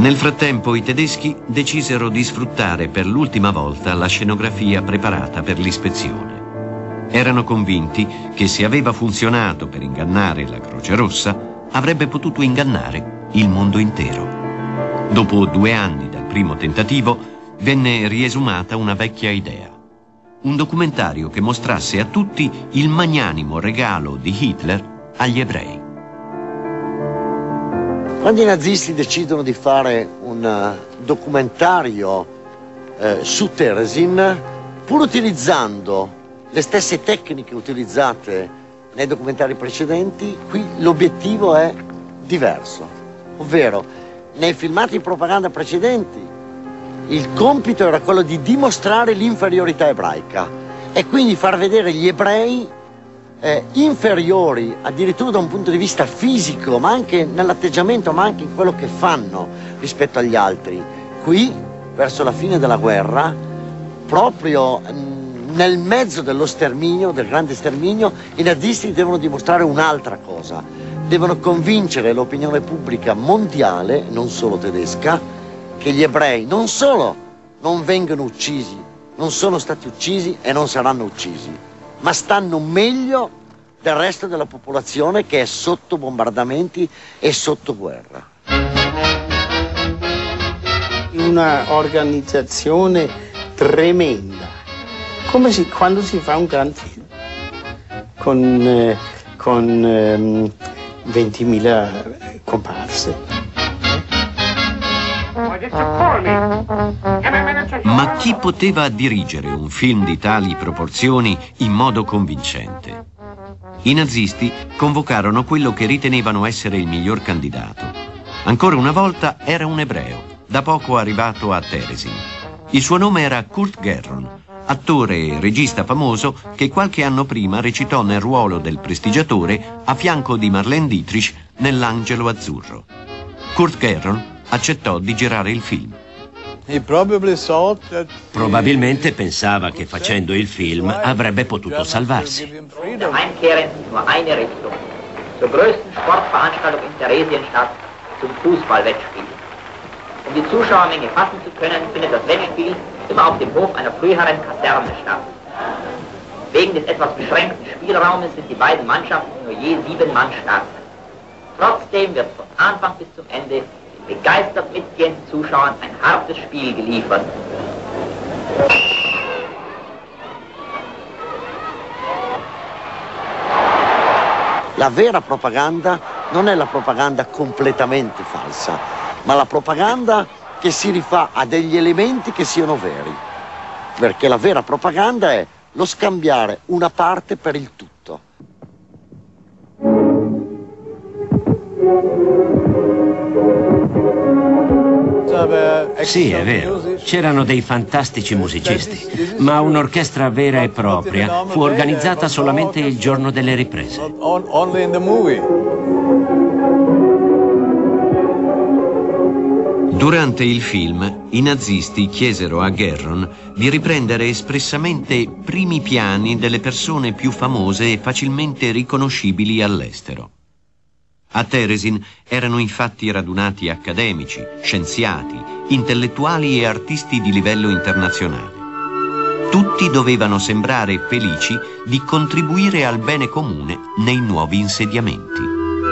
Nel frattempo i tedeschi decisero di sfruttare per l'ultima volta la scenografia preparata per l'ispezione. Erano convinti che se aveva funzionato per ingannare la Croce Rossa, avrebbe potuto ingannare il mondo intero. Dopo 2 anni dal primo tentativo, venne riesumata una vecchia idea. Un documentario che mostrasse a tutti il magnanimo regalo di Hitler agli ebrei. Quando i nazisti decidono di fare un documentario su Terezin, pur utilizzando le stesse tecniche utilizzate nei documentari precedenti, qui l'obiettivo è diverso. Ovvero, nei filmati di propaganda precedenti, il compito era quello di dimostrare l'inferiorità ebraica e quindi far vedere gli ebrei inferiori addirittura da un punto di vista fisico, ma anche nell'atteggiamento, ma anche in quello che fanno rispetto agli altri. Qui, verso la fine della guerra, proprio nel mezzo dello sterminio, del grande sterminio, i nazisti devono dimostrare un'altra cosa. Devono convincere l'opinione pubblica mondiale, non solo tedesca, che gli ebrei non solo non vengono uccisi, non sono stati uccisi e non saranno uccisi, ma stanno meglio del resto della popolazione che è sotto bombardamenti e sotto guerra. Una organizzazione tremenda, come quando si fa un gran film con 20.000 comparse. Ma chi poteva dirigere un film di tali proporzioni in modo convincente? I nazisti convocarono quello che ritenevano essere il miglior candidato. Ancora una volta era un ebreo, da poco arrivato a Terezin. Il suo nome era Kurt Gerron, attore e regista famoso che qualche anno prima recitò nel ruolo del prestigiatore a fianco di Marlene Dietrich nell'Angelo Azzurro. Kurt Gerron accettò di girare il film. Probabilmente pensava che facendo il film avrebbe potuto salvarsi. Heimkehren nur eine Richtung, zur größten Sportveranstaltung in Theresienstadt, zum Fußball-Wettspiel. Die Zuschauermenge fassen zu können, findet das Wettspiel immer auf dem Hof einer früheren Kaserne statt. Wegen des etwas beschränkten Spielraumes sind die beiden Mannschaften nur je 7 Mann stark. Trotzdem wird von Anfang bis zum Ende begeistert mitgehenden Zuschauern ein hartes Spiel geliefert. La vera propaganda non è la propaganda completamente falsa, ma la propaganda che si rifà a degli elementi che siano veri. Perché la vera propaganda è lo scambiare una parte per il tutto. Sì, è vero, c'erano dei fantastici musicisti, ma un'orchestra vera e propria fu organizzata solamente il giorno delle riprese. Durante il film, i nazisti chiesero a Gerron di riprendere espressamente primi piani delle persone più famose e facilmente riconoscibili all'estero. A Terezin erano infatti radunati accademici, scienziati, intellettuali e artisti di livello internazionale. Tutti dovevano sembrare felici di contribuire al bene comune nei nuovi insediamenti.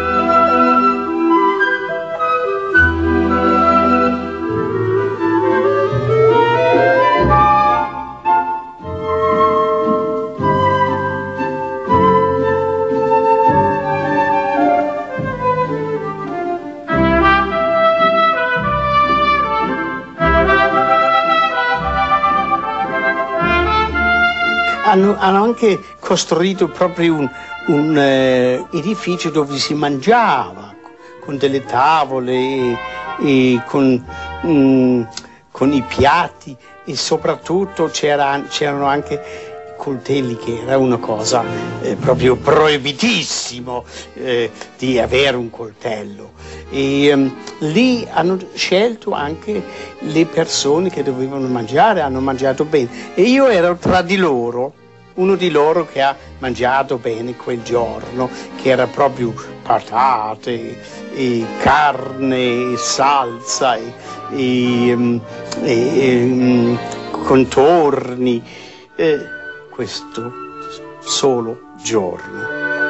Hanno anche costruito proprio un edificio dove si mangiava, con delle tavole e con i piatti, e soprattutto c'erano anche coltelli, che era una cosa proprio proibitissimo di avere un coltello. E lì hanno scelto anche le persone che dovevano mangiare, hanno mangiato bene. E io ero tra di loro, uno di loro che ha mangiato bene quel giorno, che era proprio patate, e carne, e salsa, e contorni. Questo solo giorno.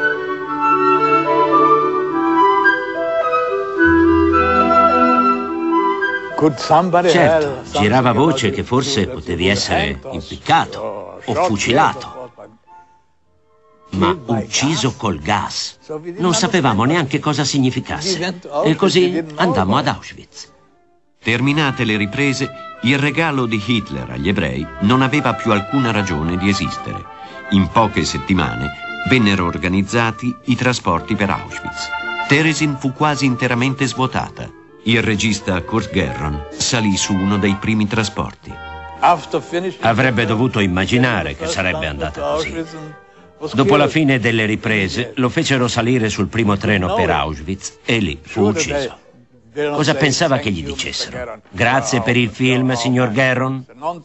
Certo, girava voce che forse potevi essere impiccato o fucilato, ma ucciso col gas. Non sapevamo neanche cosa significasse. E così andammo ad Auschwitz. Terminate le riprese, il regalo di Hitler agli ebrei non aveva più alcuna ragione di esistere. In poche settimane vennero organizzati i trasporti per Auschwitz. Terezin fu quasi interamente svuotata. Il regista Kurt Gerron salì su uno dei primi trasporti. Avrebbe dovuto immaginare che sarebbe andata così. Dopo la fine delle riprese lo fecero salire sul primo treno per Auschwitz e lì fu ucciso. Cosa pensava che gli dicessero? Grazie per il film, signor Gerron?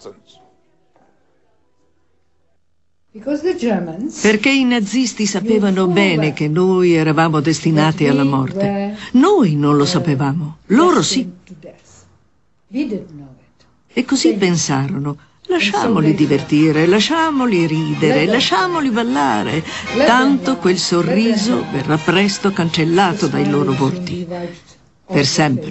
Perché i nazisti sapevano bene che noi eravamo destinati alla morte. Noi non lo sapevamo, loro sì. E così pensarono: lasciamoli divertire, lasciamoli ridere, lasciamoli ballare. Tanto quel sorriso verrà presto cancellato dai loro volti. Per sempre.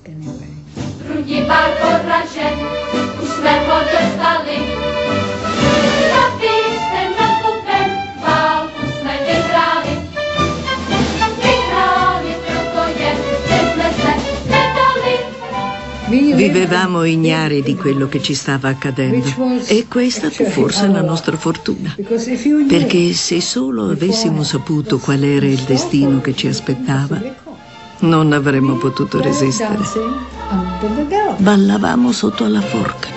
Vivevamo ignari di quello che ci stava accadendo e questa fu forse la nostra fortuna, perché se solo avessimo saputo qual era il destino che ci aspettava, non avremmo potuto resistere. Ballavamo sotto alla forca.